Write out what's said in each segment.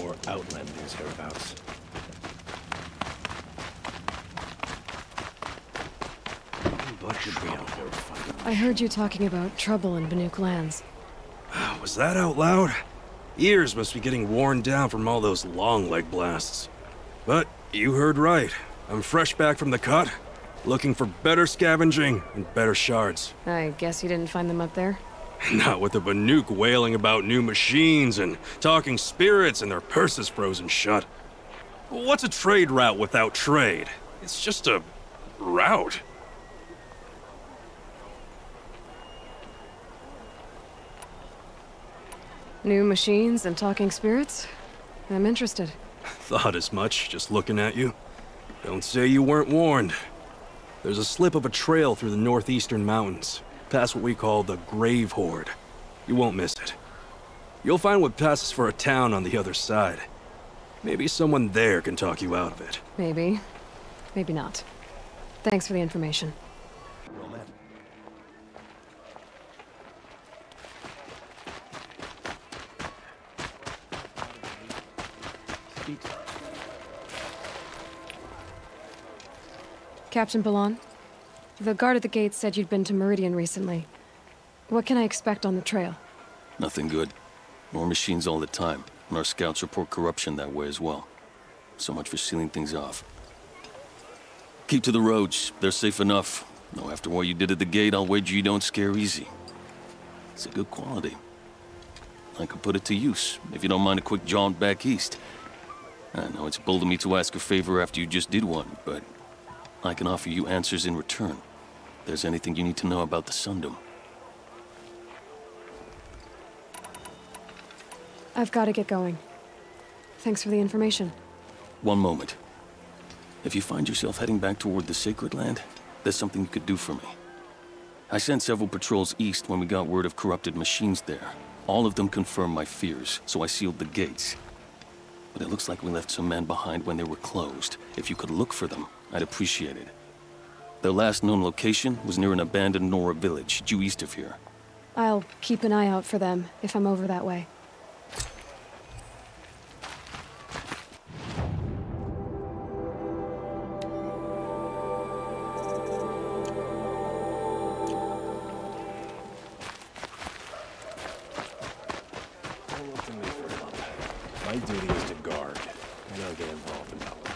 more Outland news hereabouts. What could be out there fighting? I heard you talking about trouble in Banuk lands. Was that out loud? Ears must be getting worn down from all those long leg blasts. But you heard right. I'm fresh back from the cut, looking for better scavenging and better shards. I guess you didn't find them up there? Not with the Banuk wailing about new machines and talking spirits and their purses frozen shut. What's a trade route without trade? It's just a route. New machines and talking spirits? I'm interested. Thought as much, just looking at you. Don't say you weren't warned. There's a slip of a trail through the northeastern mountains, past what we call the Grave Horde. You won't miss it. You'll find what passes for a town on the other side. Maybe someone there can talk you out of it. Maybe. Maybe not. Thanks for the information. Captain Ballon, the guard at the gate said you'd been to Meridian recently. What can I expect on the trail? Nothing good. More machines all the time, and our scouts report corruption that way as well. So much for sealing things off. Keep to the roads. They're safe enough. Though after what you did at the gate, I'll wager you don't scare easy. It's a good quality. I could put it to use, if you don't mind a quick jaunt back east. I know it's bold of me to ask a favor after you just did one, but I can offer you answers in return. If there's anything you need to know about the Sundom. I've got to get going. Thanks for the information. One moment. If you find yourself heading back toward the Sacred Land, there's something you could do for me. I sent several patrols east when we got word of corrupted machines there. All of them confirmed my fears, so I sealed the gates. But it looks like we left some men behind when they were closed. If you could look for them, I'd appreciate it. Their last known location was near an abandoned Nora village, due east of here. I'll keep an eye out for them if I'm over that way. Don't look to me for help. My duty is to guard, not get involved in that one.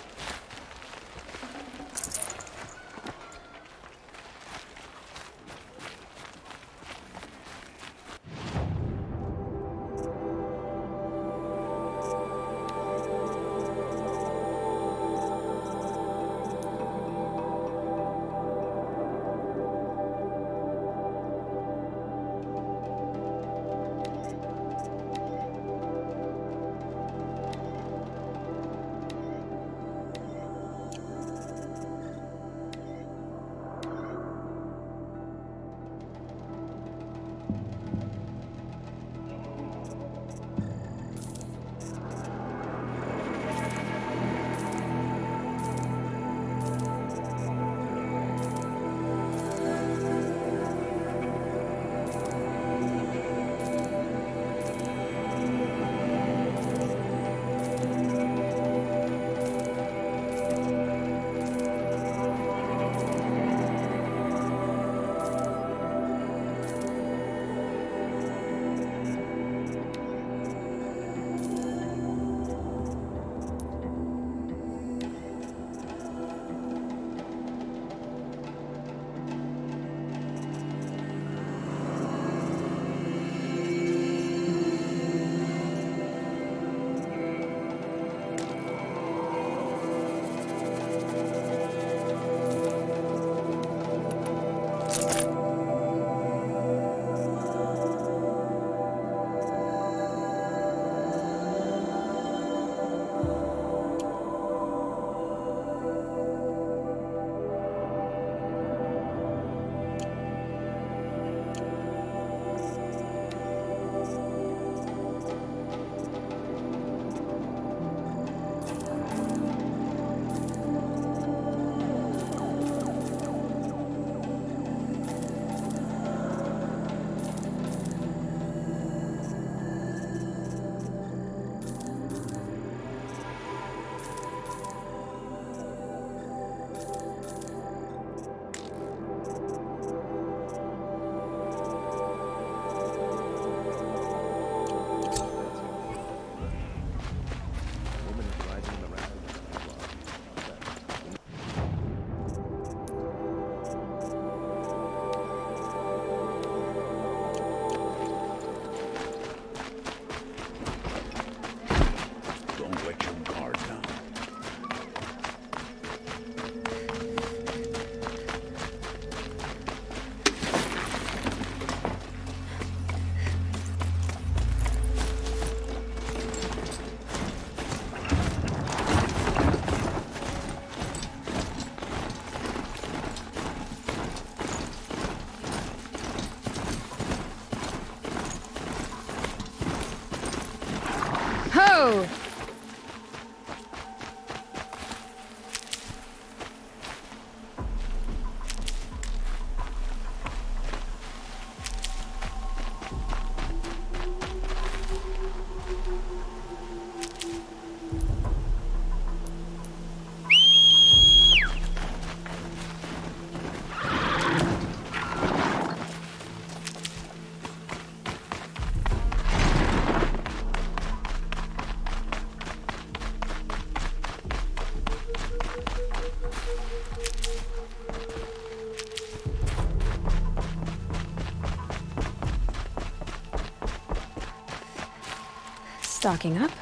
Stocking up.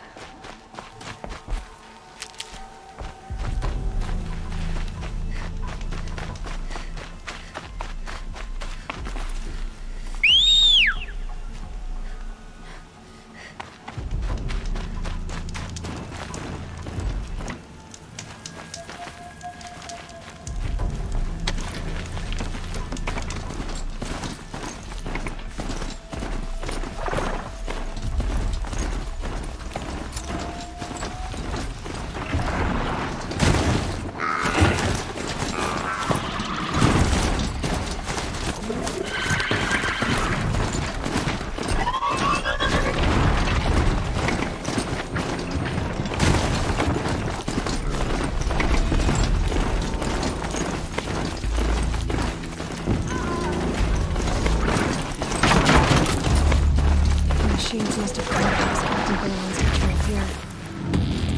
Machines must have come past Captain Berlin's patrol here.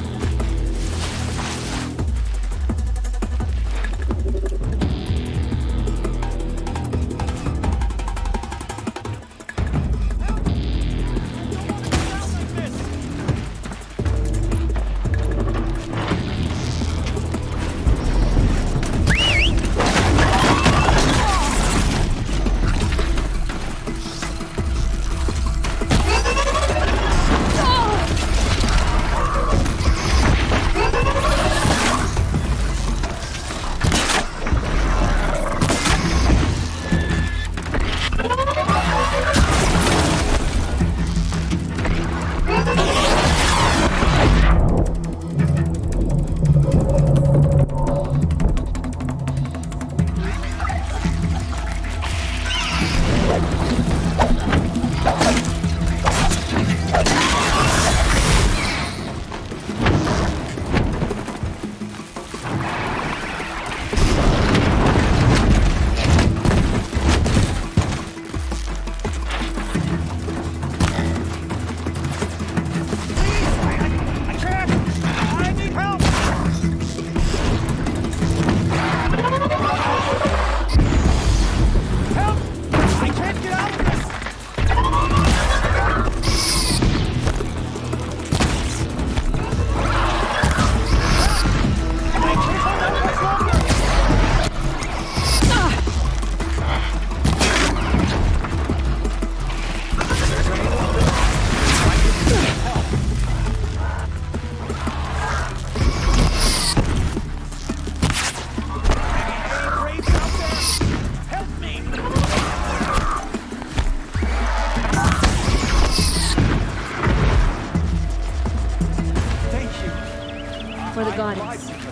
For the goddess. Were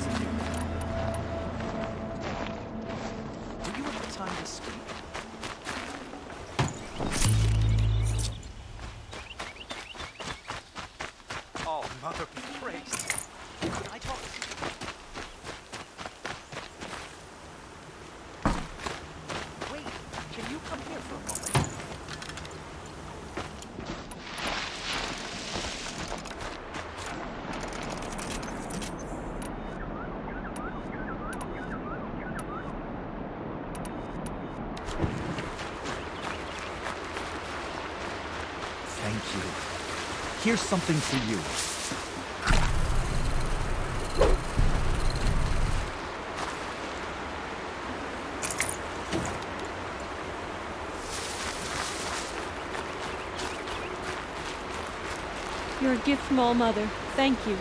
you at the time to speak? Oh, Mother be praised. Can I talk to you? Wait, can you come here for a moment? Thank you. Here's something for you. You're a gift from All Mother. Thank you.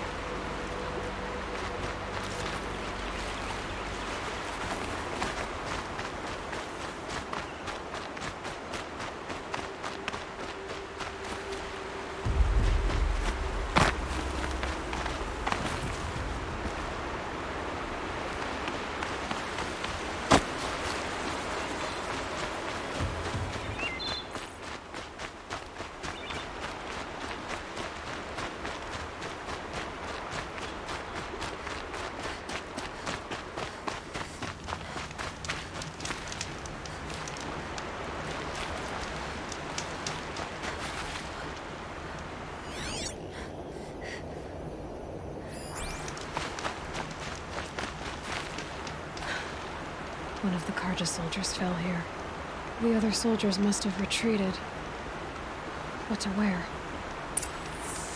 One of the Carja soldiers fell here. The other soldiers must have retreated. What to wear?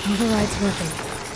Override's working.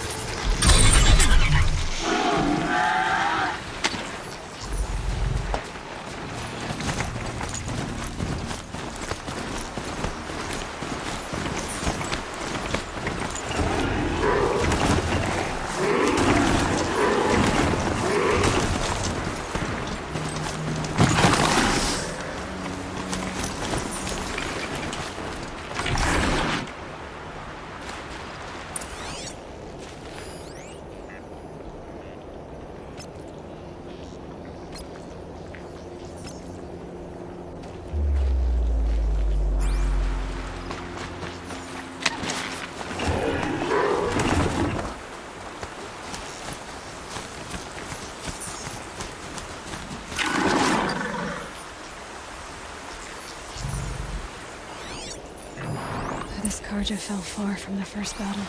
This Carja fell far from the first battle.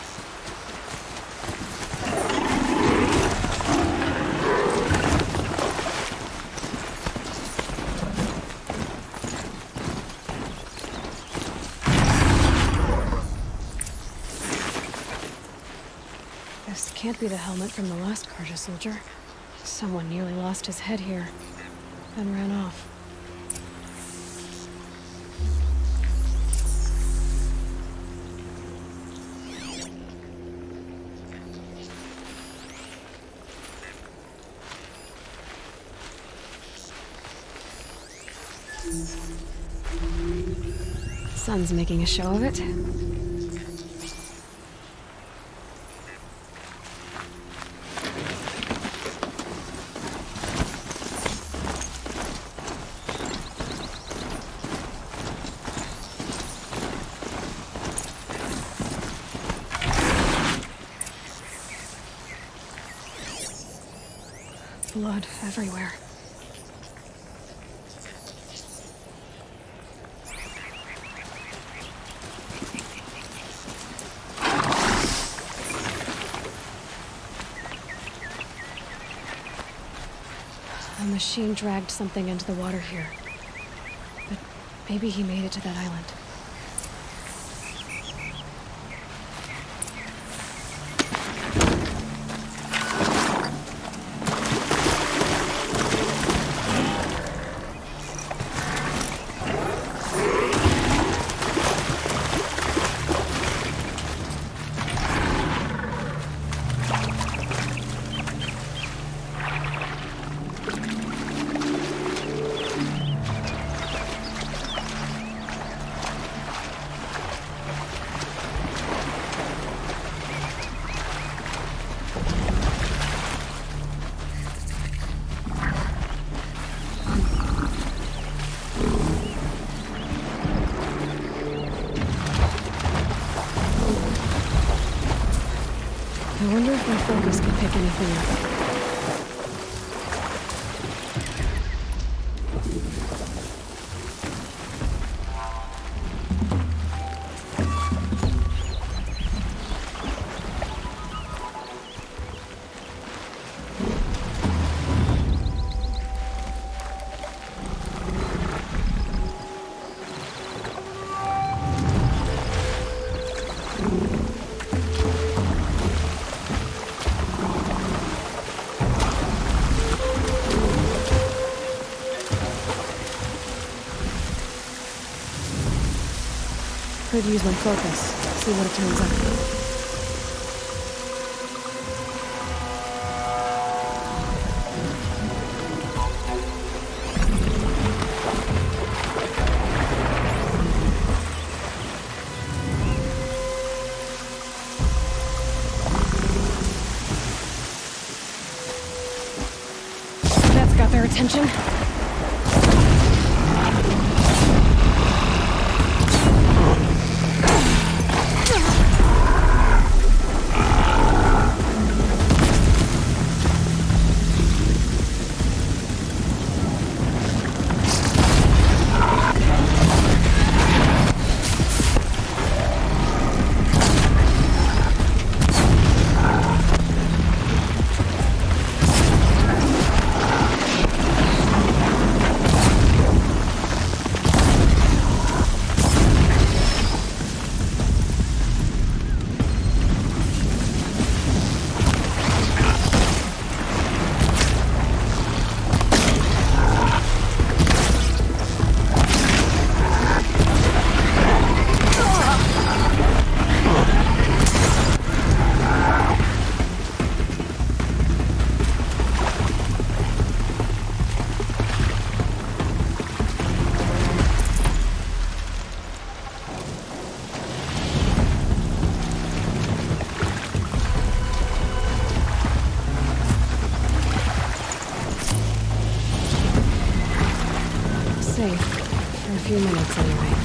This can't be the helmet from the last Carja soldier. Someone nearly lost his head here, then ran off. Sun's making a show of it. Blood everywhere. A machine dragged something into the water here. But maybe he made it to that island. I wonder if my focus can pick anything up. Could use my focus, see what it turns up. That's got their attention. safe. For a few minutes, anyway.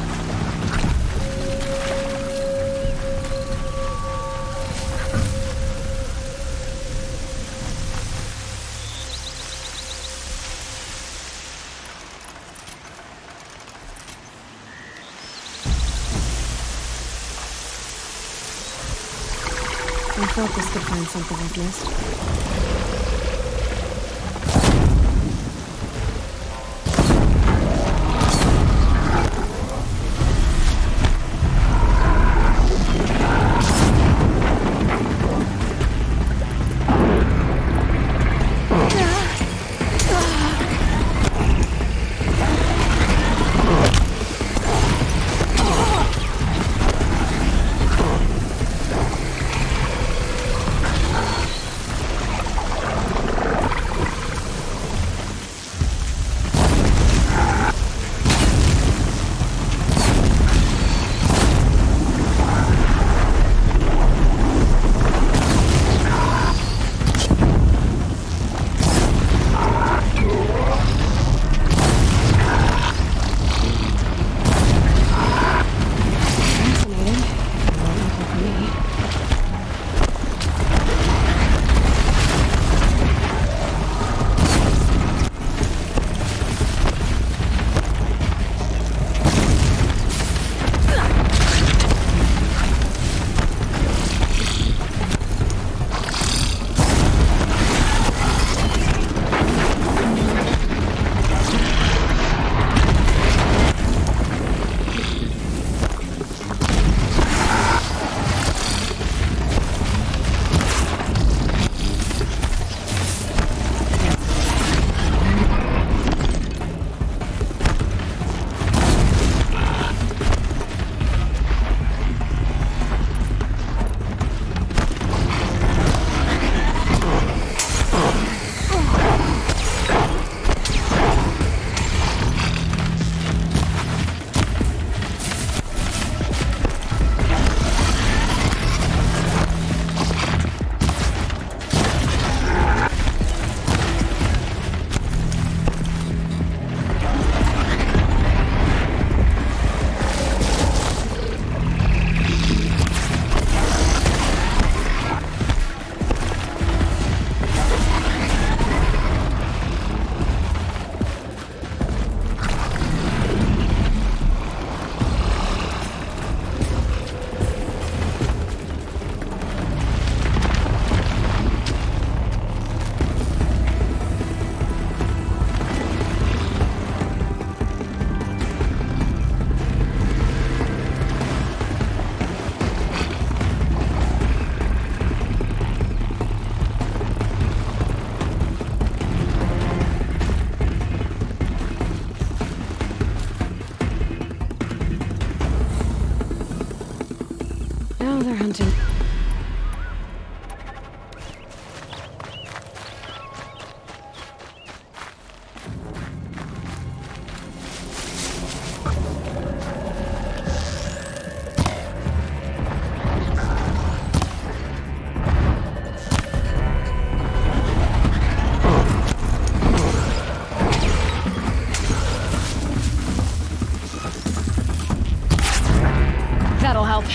I thought this could find something I've missed. Now they're hunting. That'll help.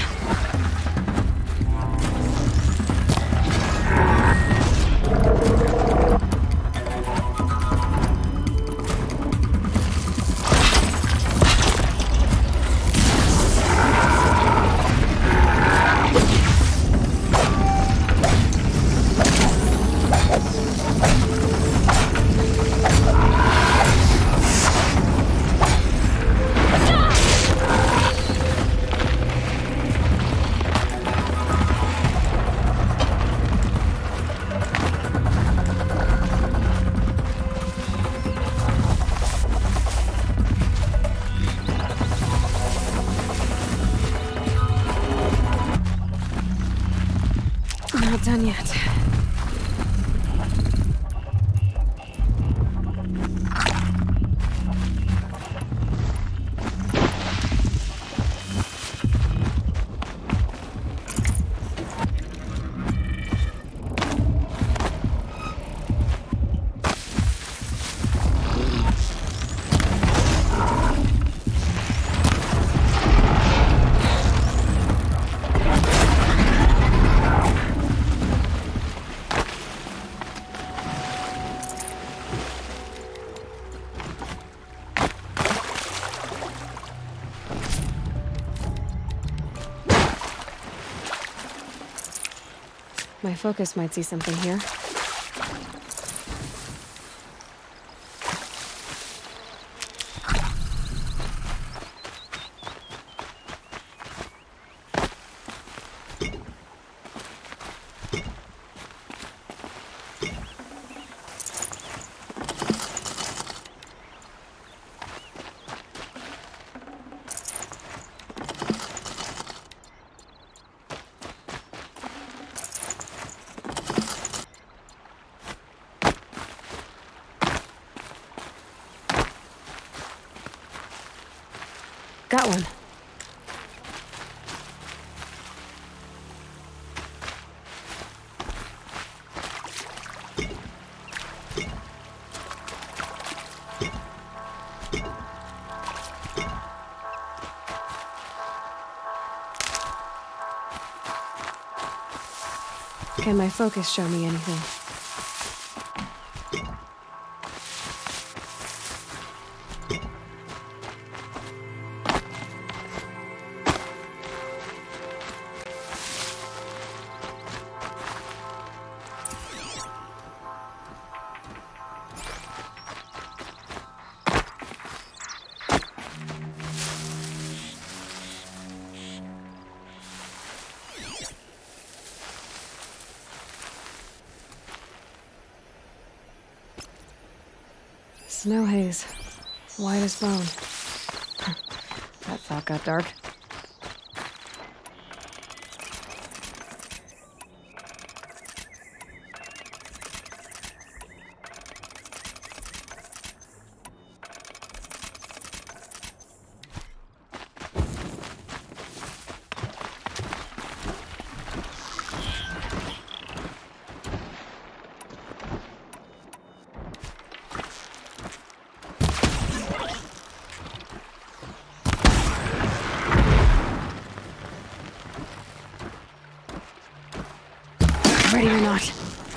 Not done yet. My focus might see something here. Got one. Can my focus show me anything? Snow haze. White as bone. That thought got dark. Ready or not.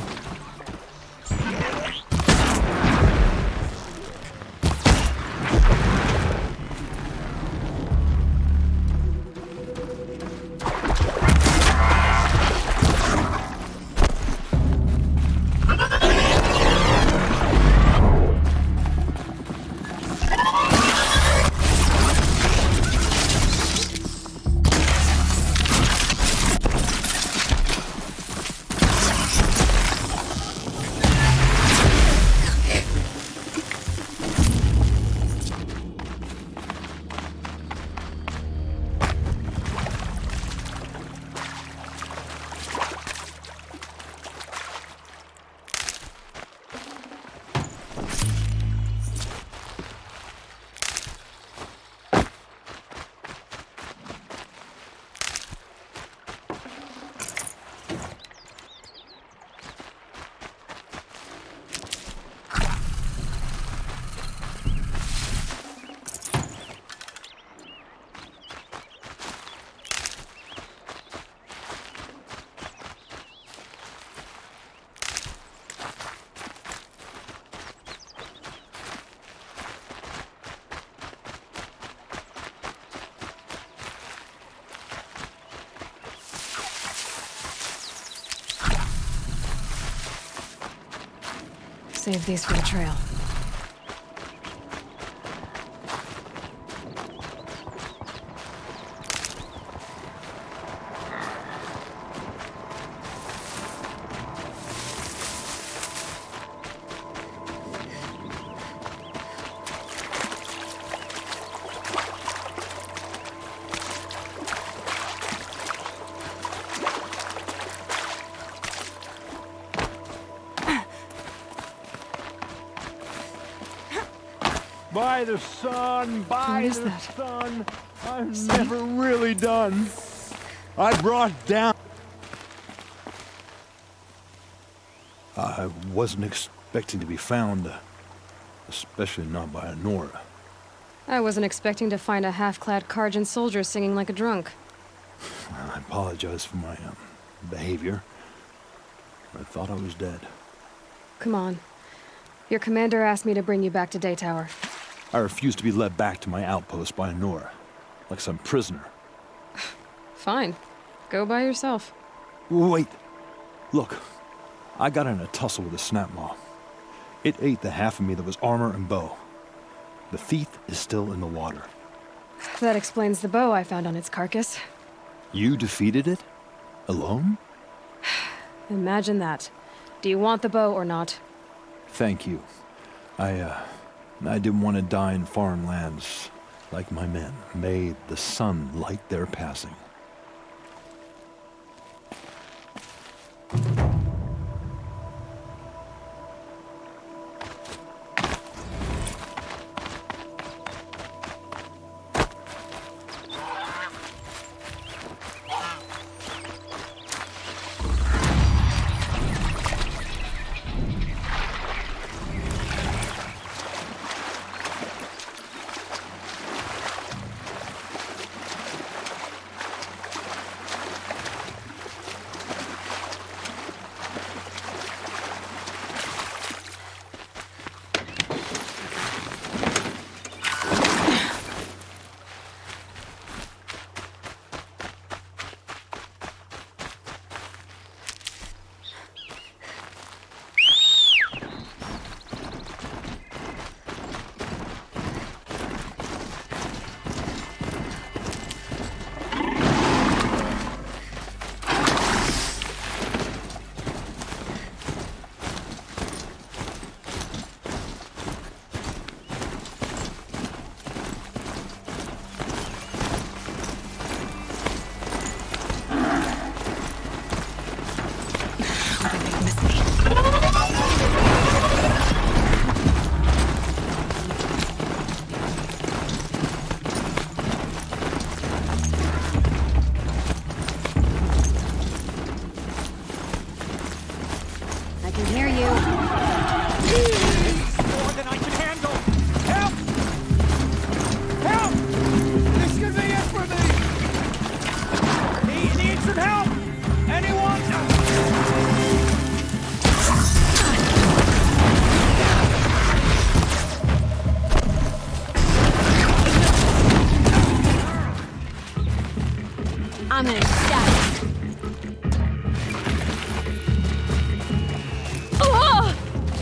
Save these for the trail. By the sun, by the sun, I'm never really done. I brought down... I wasn't expecting to be found, especially not by Nora. I wasn't expecting to find a half-clad Karjan soldier singing like a drunk. I apologize for my behavior. I thought I was dead. Come on. Your commander asked me to bring you back to Daytower. I refused to be led back to my outpost by Nora, like some prisoner. Fine. Go by yourself. Wait. Look, I got in a tussle with a snapmaw. It ate the half of me that was armor and bow. The thief is still in the water. That explains the bow I found on its carcass. You defeated it? Alone? Imagine that. Do you want the bow or not? Thank you. I didn't want to die in foreign lands like my men. May the sun light their passing. I'm gonna stab it. Oh!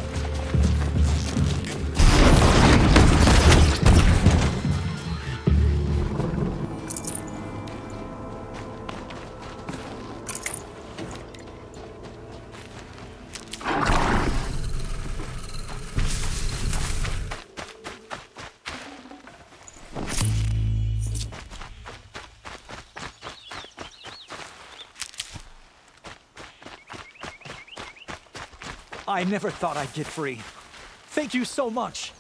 I never thought I'd get free. Thank you so much.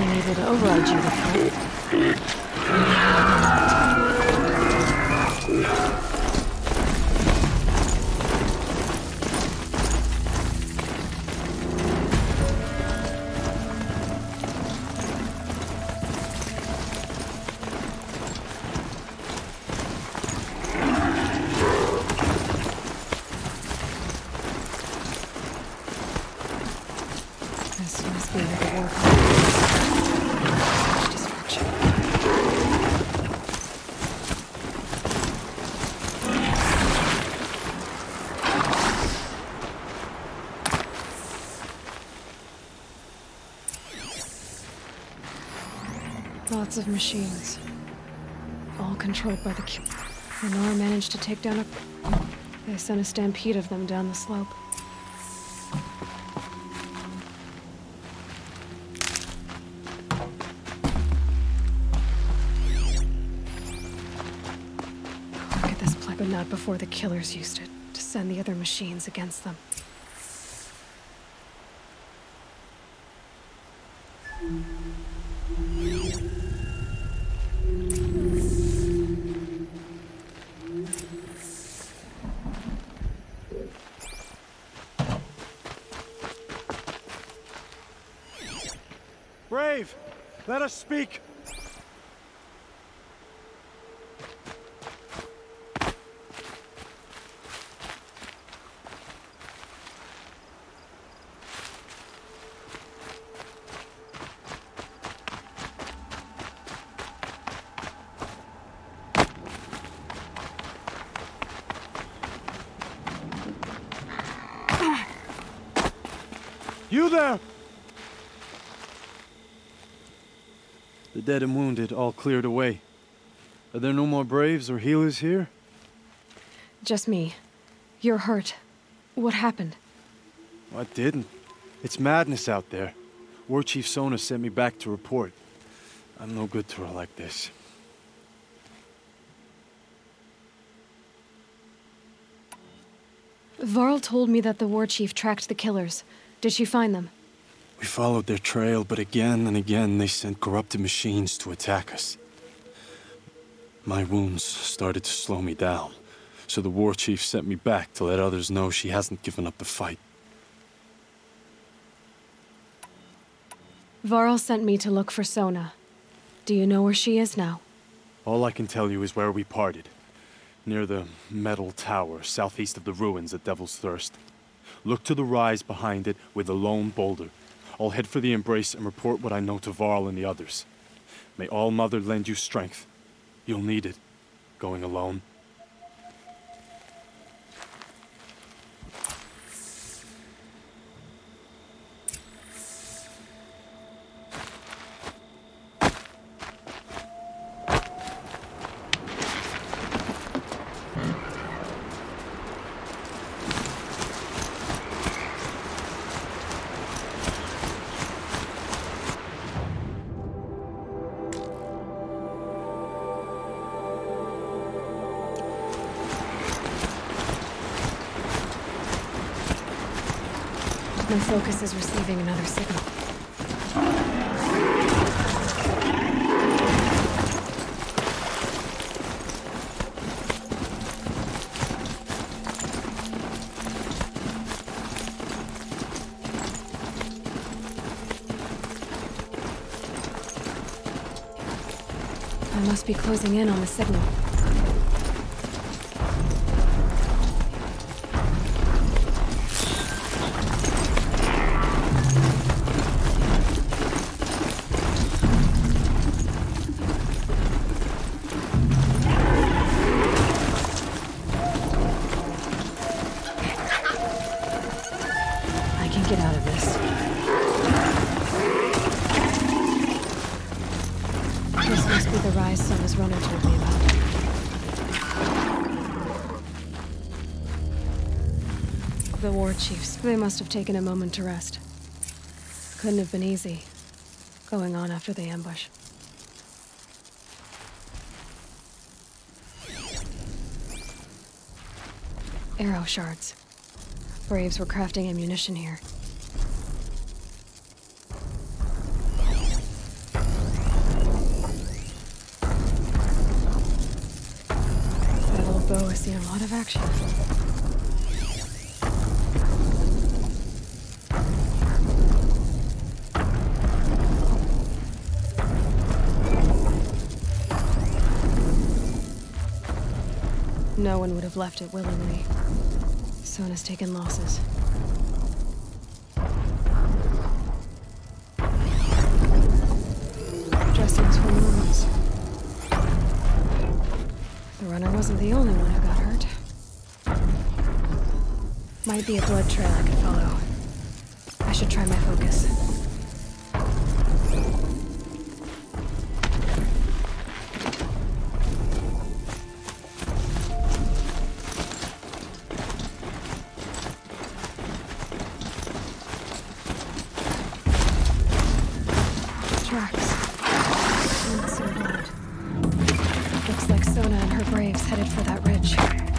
being able to override you with This must be where the war destruction. Lots of machines. All controlled by the Q. Lenore managed to take down a... They sent a stampede of them down the slope. Look at this plug, but not before the killers used it to send the other machines against them. Brave, let us speak. You there! The dead and wounded all cleared away. Are there no more Braves or healers here? Just me. You're hurt. What happened? I didn't. It's madness out there. War Chief Sona sent me back to report. I'm no good to her like this. Varl told me that the war chief tracked the killers. Did she find them? We followed their trail, but again and again they sent corrupted machines to attack us. My wounds started to slow me down, so the war chief sent me back to let others know she hasn't given up the fight. Varl sent me to look for Sona. Do you know where she is now? All I can tell you is where we parted. Near the metal tower, southeast of the ruins at Devil's Thirst. Look to the rise behind it with a lone boulder. I'll head for the embrace and report what I know to Varl and the others. May All Mother lend you strength. You'll need it, going alone. My focus is receiving another signal. I must be closing in on the signal. Get out of this. This must be the rise Sona's runner told me about. The war chiefs, they must have taken a moment to rest. Couldn't have been easy, going on after the ambush. Arrow shards. Braves were crafting ammunition here. Seen a lot of action. No one would have left it willingly. Sona's taken losses. Dressings from wounds. The runner wasn't the only one who got hurt. Might be a blood trail I could follow. I should try my focus. Headed for that ridge.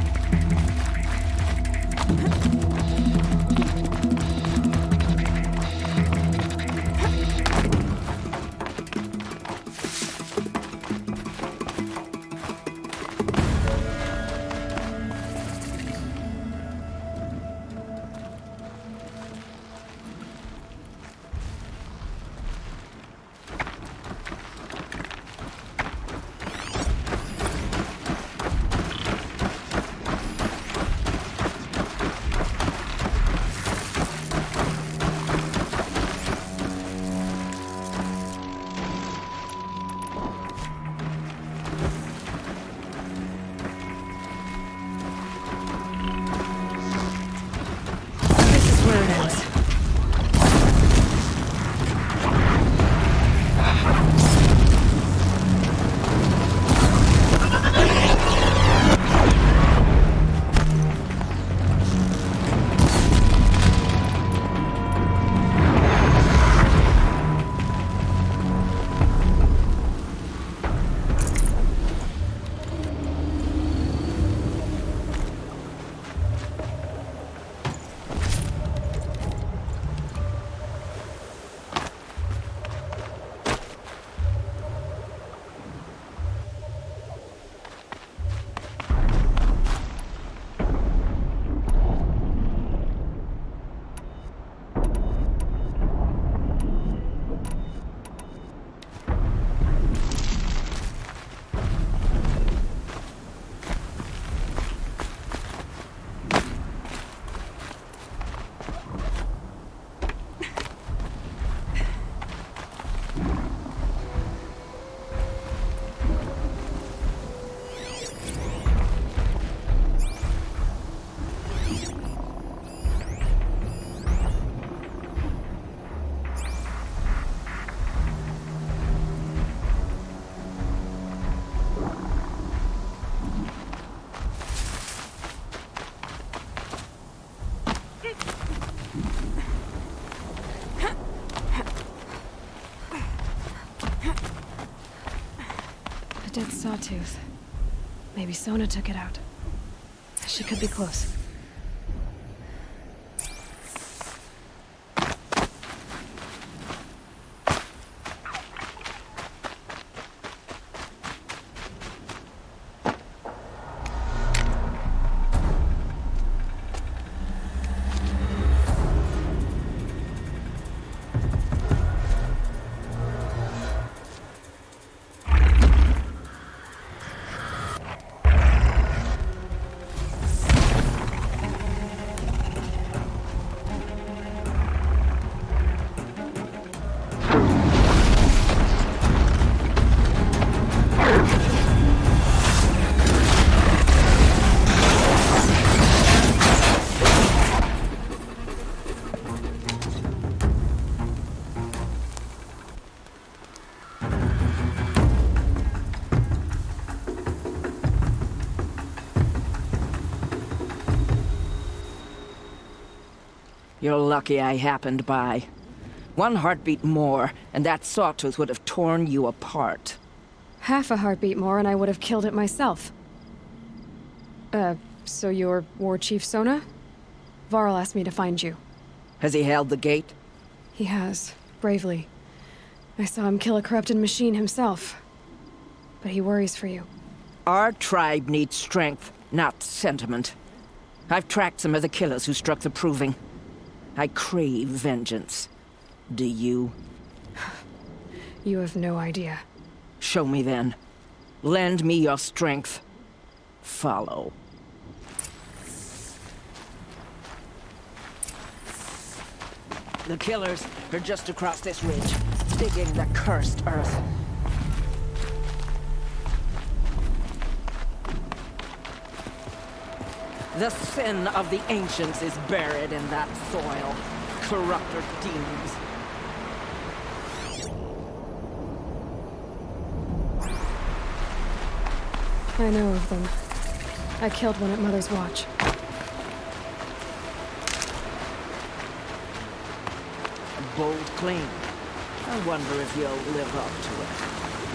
A dead sawtooth. Maybe Sona took it out. She could be close. You're lucky I happened by. One heartbeat more, and that sawtooth would have torn you apart. Half a heartbeat more and I would have killed it myself. So you're War Chief Sona? Varl asked me to find you. Has he held the gate? He has, bravely. I saw him kill a corrupted machine himself. But he worries for you. Our tribe needs strength. not sentiment. I've tracked some of the killers who struck the Proving. I crave vengeance. Do you? You have no idea. Show me then. Lend me your strength. Follow. The killers are just across this ridge, digging the cursed earth. The sin of the ancients is buried in that soil. Corrupter demons. I know of them. I killed one at Mother's Watch. A bold claim. I wonder if you'll live up to it.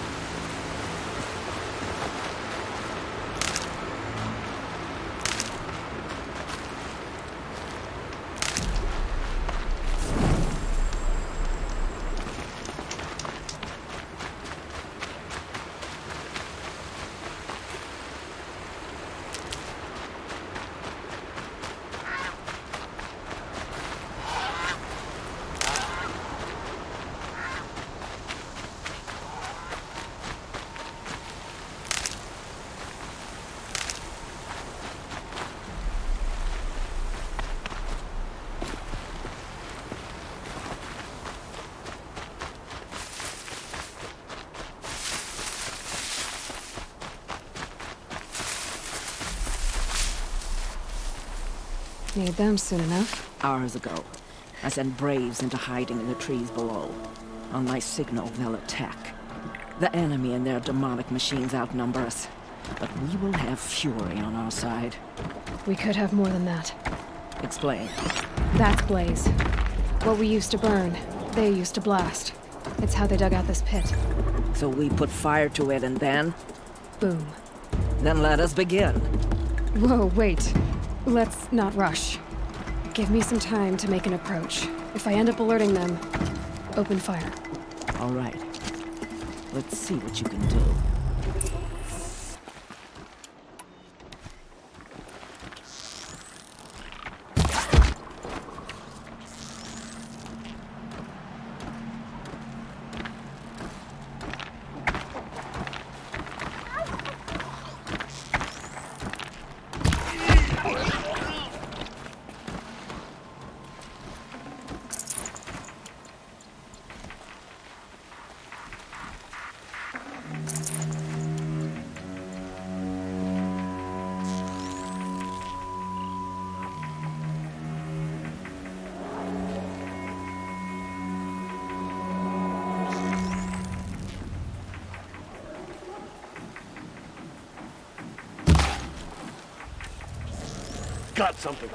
Need them soon enough. Hours ago, I sent Braves into hiding in the trees below. On my signal, they'll attack. The enemy and their demonic machines outnumber us, but we will have fury on our side. We could have more than that. Explain. That's Blaze. What we used to burn, they used to blast. It's how they dug out this pit. So we put fire to it and then? Boom. Then let us begin. Whoa, wait. Let's not rush. Give me some time to make an approach. If I end up alerting them, open fire. All right. Let's see what you can do. Got something.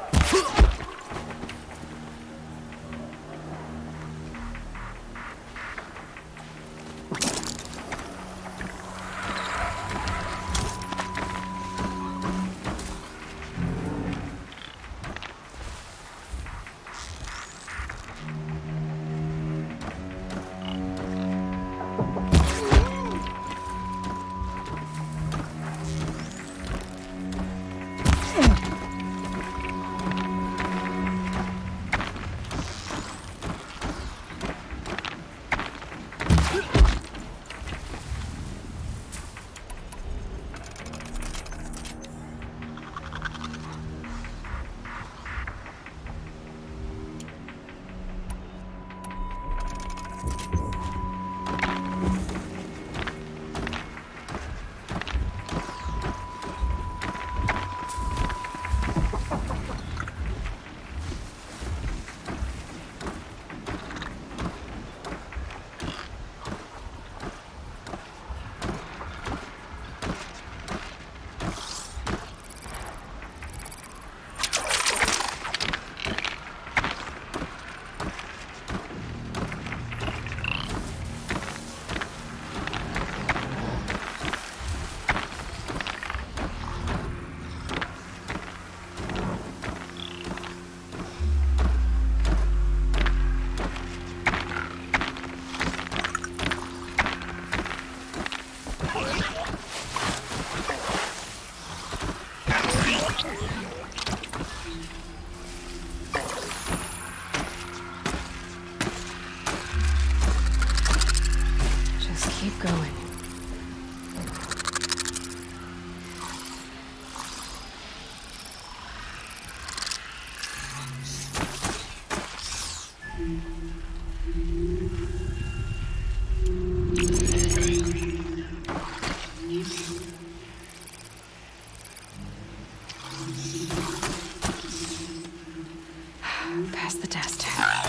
Pass the test.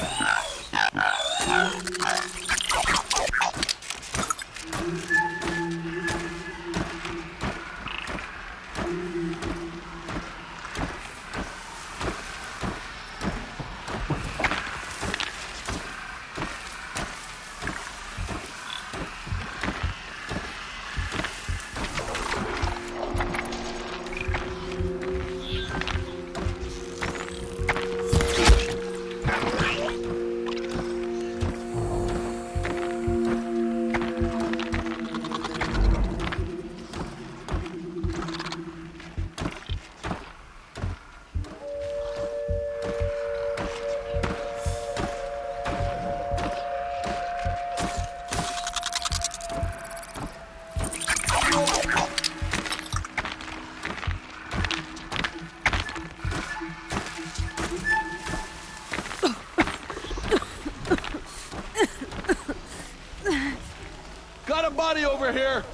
Got a body over here!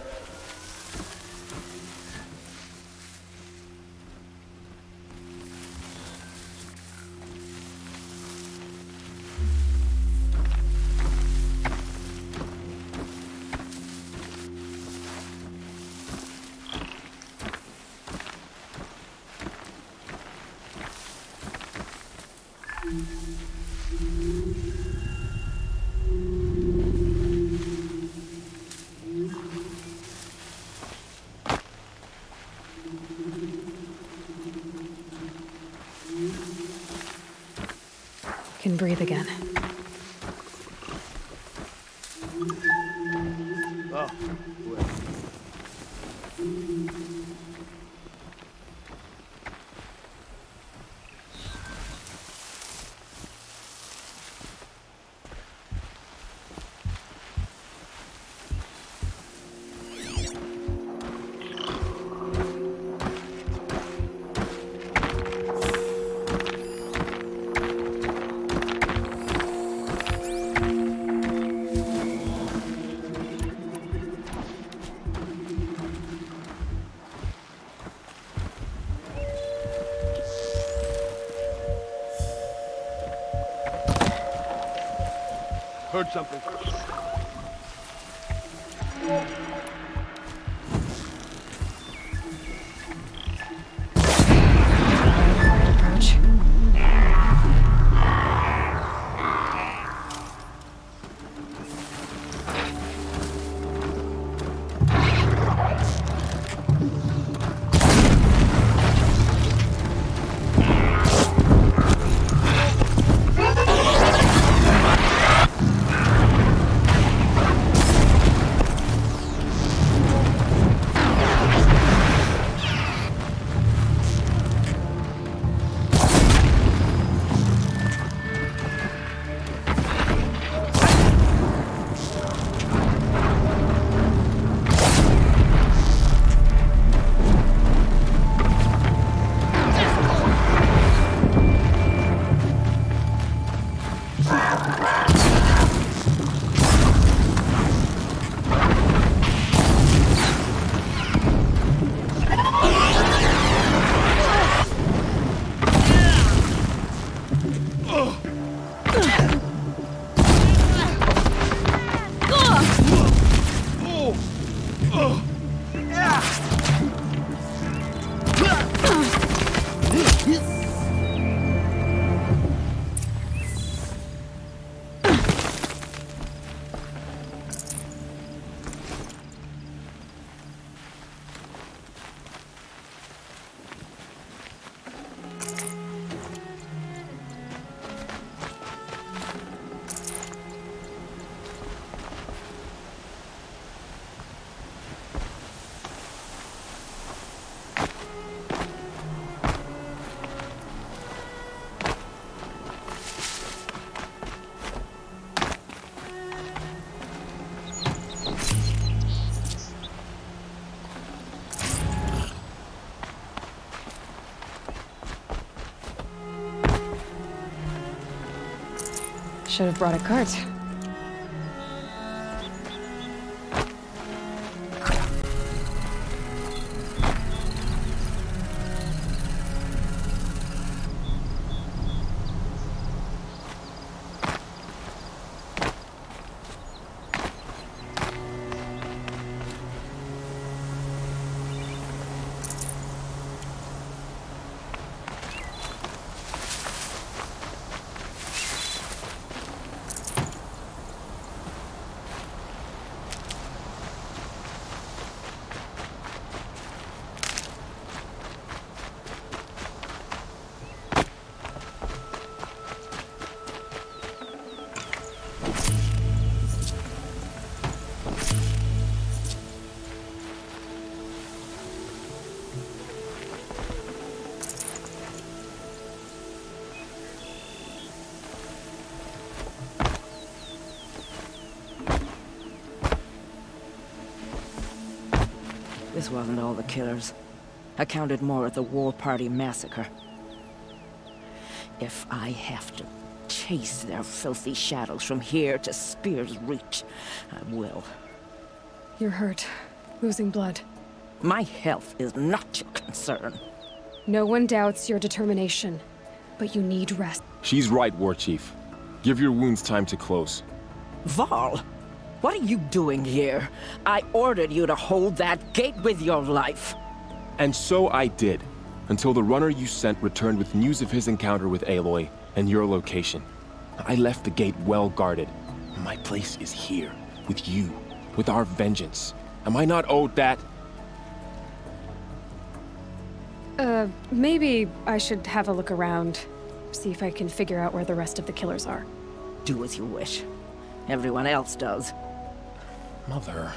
Can breathe again. Oh, well. Heard something. Approach. Should have brought a cart. This wasn't all the killers. I counted more at the War Party massacre. If I have to chase their filthy shadows from here to Spear's Reach, I will. You're hurt. Losing blood. My health is not your concern. No one doubts your determination, but you need rest. She's right, War Chief. Give your wounds time to close. Varl, what are you doing here? I ordered you to hold that gate with your life. And so I did, until the runner you sent returned with news of his encounter with Aloy and your location. I left the gate well guarded. My place is here, with you, with our vengeance. Am I not owed that? Maybe I should have a look around. See if I can figure out where the rest of the killers are. Do as you wish. Everyone else does. Mother...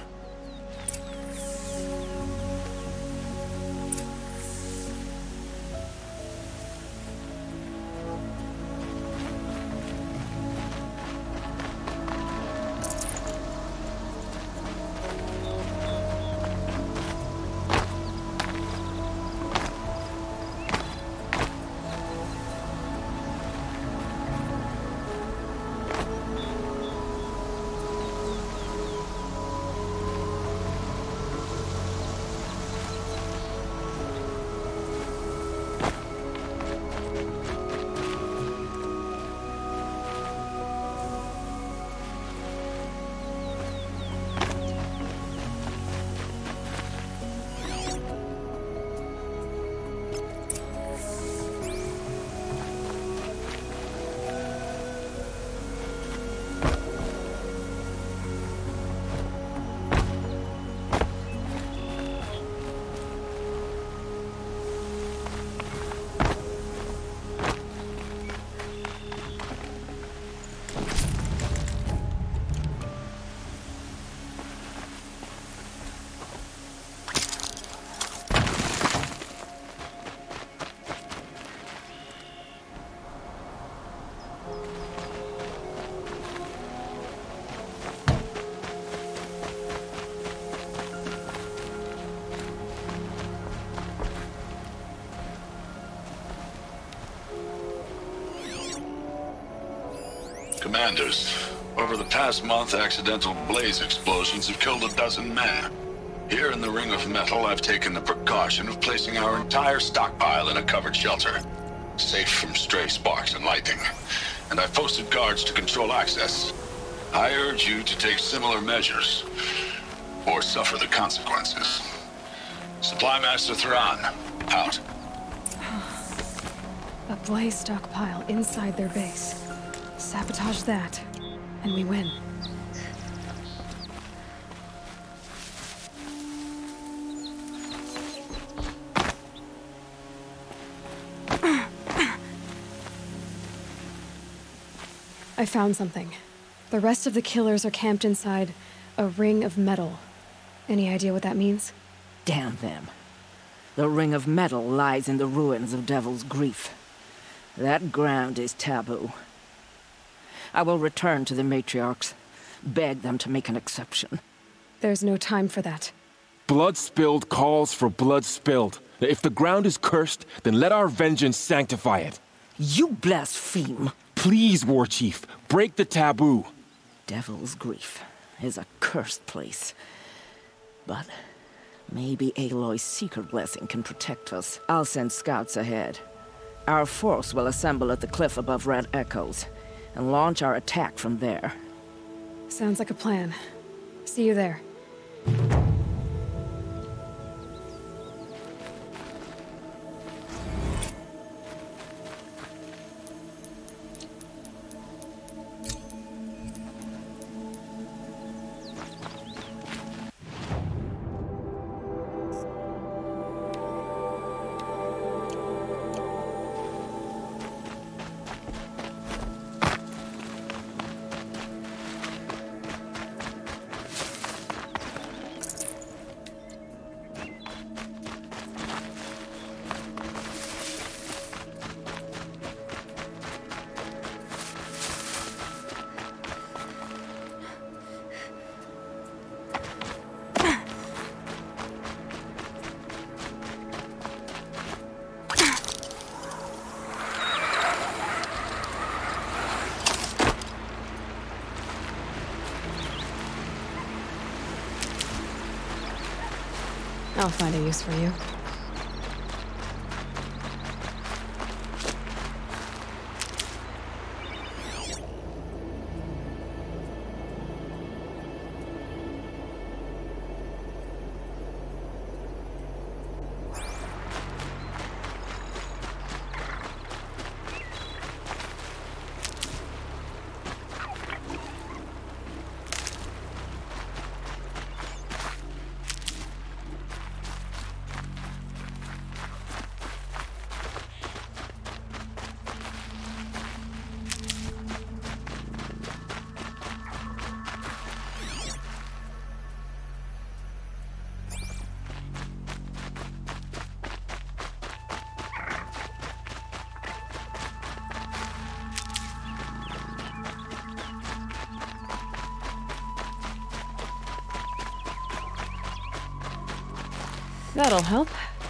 Commanders, over the past month, accidental blaze explosions have killed 12 men. Here in the Ring of Metal, I've taken the precaution of placing our entire stockpile in a covered shelter, safe from stray sparks and lightning, and I've posted guards to control access. I urge you to take similar measures, or suffer the consequences. Supply Master Thrawn, out. A blaze stockpile inside their base. Sabotage that, and we win. I found something. The rest of the killers are camped inside a ring of metal. Any idea what that means? Damn them. The Ring of Metal lies in the ruins of Devil's Grief. That ground is taboo. I will return to the matriarchs, beg them to make an exception. There's no time for that. Blood spilled calls for blood spilled. If the ground is cursed, then let our vengeance sanctify it. You blaspheme. Please, War Chief, break the taboo. Devil's Grief is a cursed place. But maybe Aloy's secret blessing can protect us. I'll send scouts ahead. Our force will assemble at the cliff above Red Echoes and launch our attack from there. Sounds like a plan. See you there. I'll find a use for you. That'll help.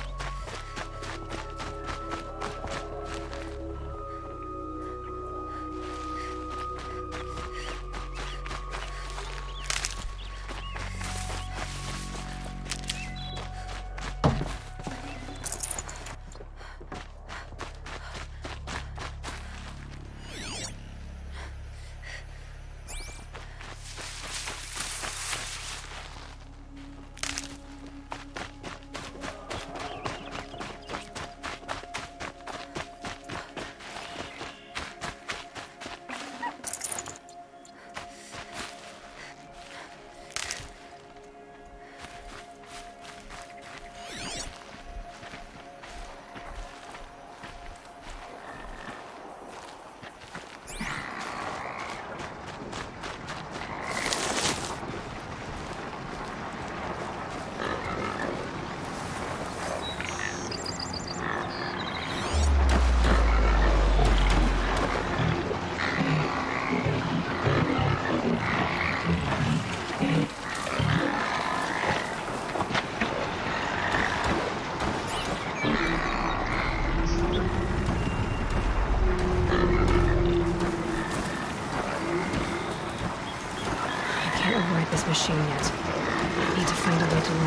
This machine yet. I need to find a way to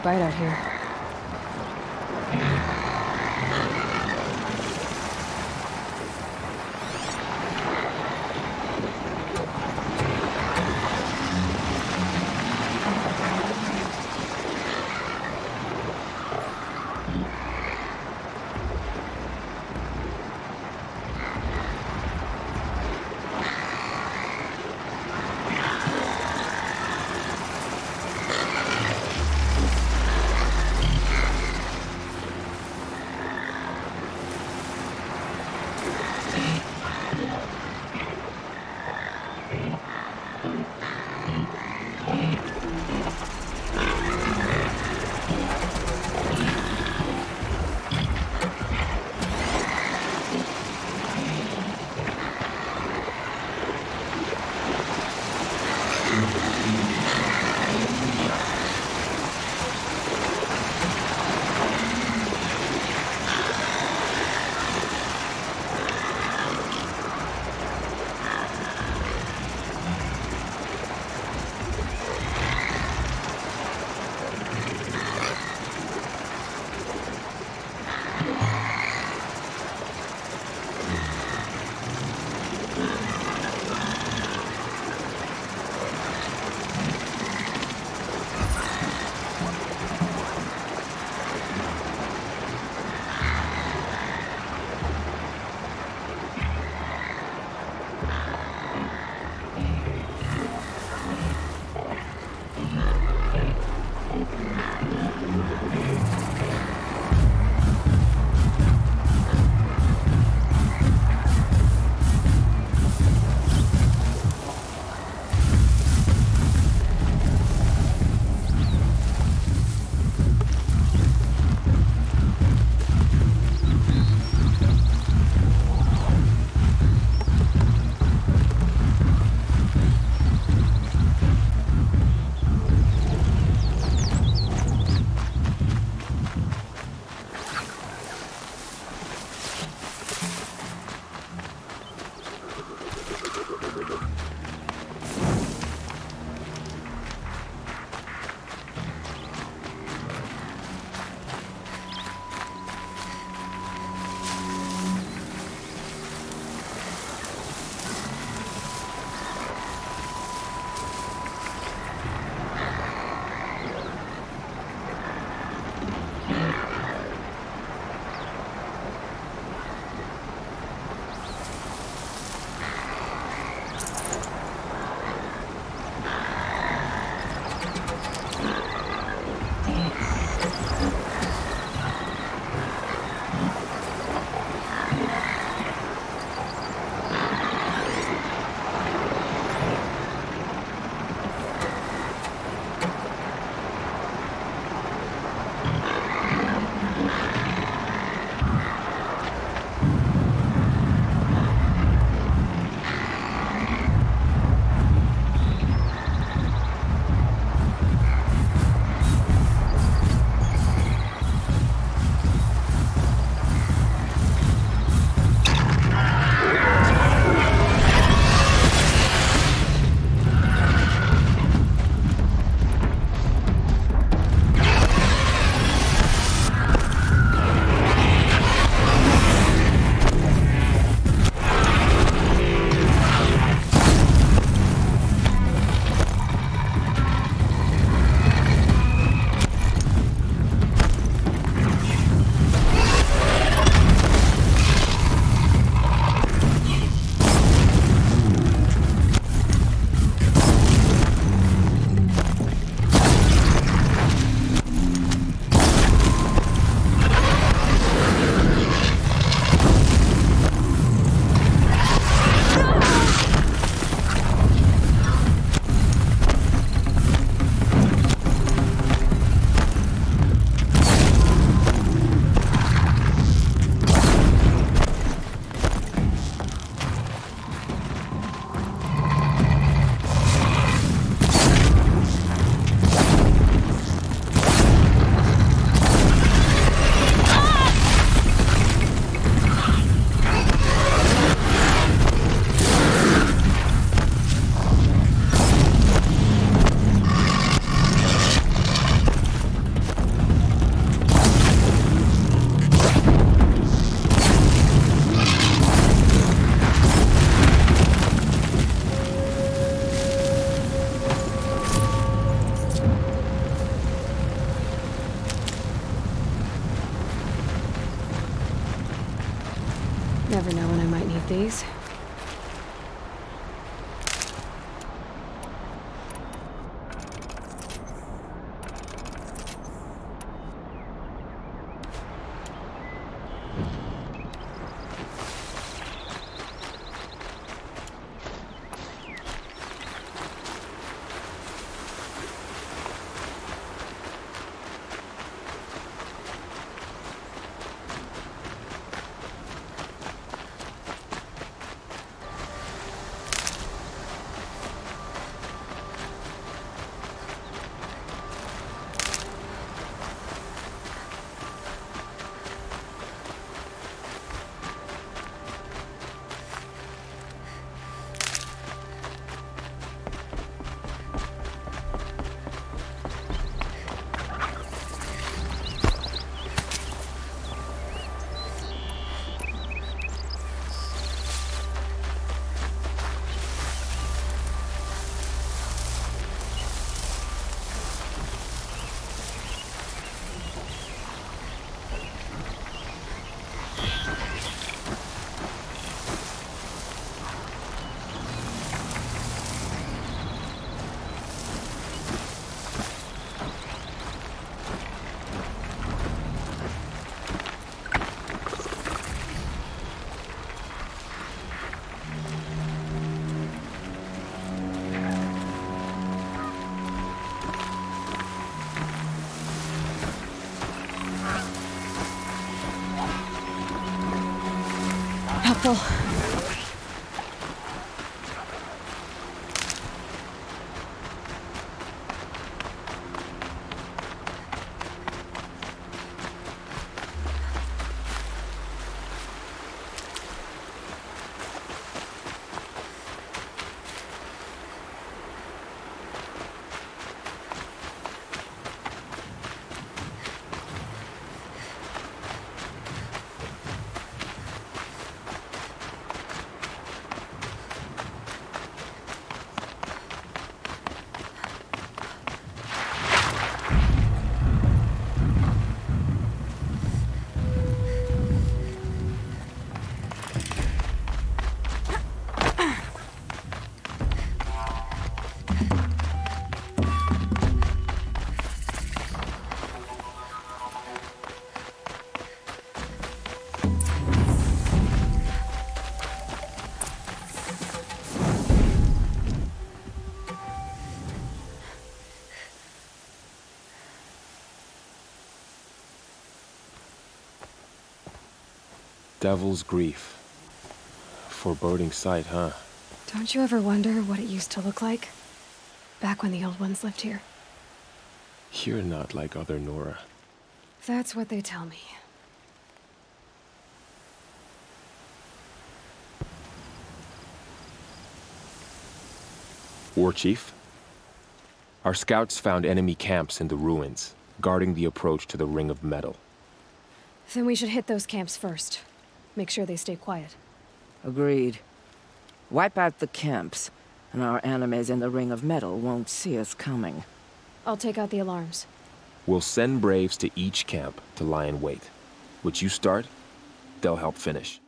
bite out here. Never know when I might need these. Helpful. Devil's Grief. Foreboding sight, huh? Don't you ever wonder what it used to look like? Back when the old ones lived here. You're not like other Nora. That's what they tell me. War Chief? Our scouts found enemy camps in the ruins, guarding the approach to the Ring of Metal. Then we should hit those camps first. Make sure they stay quiet. Agreed. Wipe out the camps, and our enemies in the Ring of Metal won't see us coming. I'll take out the alarms. We'll send Braves to each camp to lie in wait. What you start, they'll help finish.